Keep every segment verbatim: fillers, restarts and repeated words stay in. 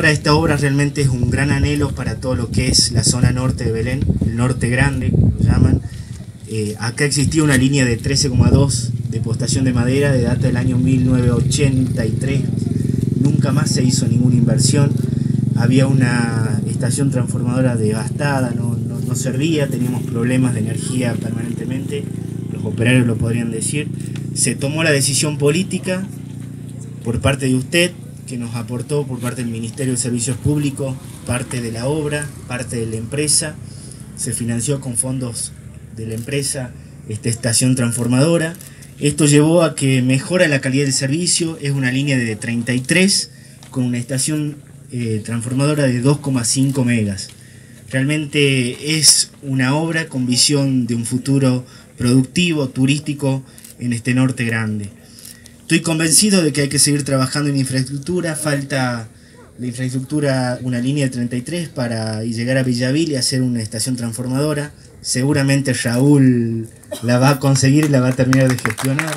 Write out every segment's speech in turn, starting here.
transformadora, esta obra realmente es un gran anhelo para todo lo que es la zona norte de Belén, el norte grande, como llaman. Eh, acá existía una línea de trece coma dos de postación de madera de data del año mil novecientos ochenta y tres. Nunca más se hizo ninguna inversión. Había una estación transformadora devastada, no, no, no servía, teníamos problemas de energía permanentemente, los operarios lo podrían decir. Se tomó la decisión política por parte de usted, que nos aportó por parte del Ministerio de Servicios Públicos parte de la obra, parte de la empresa. Se financió con fondos de la empresa esta estación transformadora. Esto llevó a que mejora la calidad del servicio. Es una línea de treinta y tres con una estación eh, transformadora de dos coma cinco megas. Realmente es una obra con visión de un futuro productivo, turístico en este norte grande. Estoy convencido de que hay que seguir trabajando en infraestructura. Falta la infraestructura, una línea de treinta y tres para llegar a Villavil y hacer una estación transformadora. Seguramente Raúl la va a conseguir y la va a terminar de gestionar.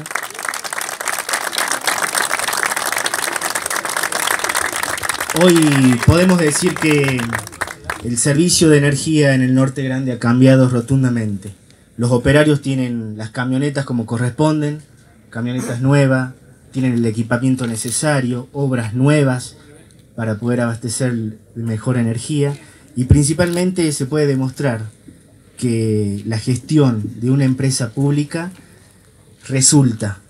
Hoy podemos decir que el servicio de energía en el norte grande ha cambiado rotundamente. Los operarios tienen las camionetas como corresponden, camionetas nuevas, tienen el equipamiento necesario, obras nuevas para poder abastecer de mejor energía, y principalmente se puede demostrar que la gestión de una empresa pública resulta.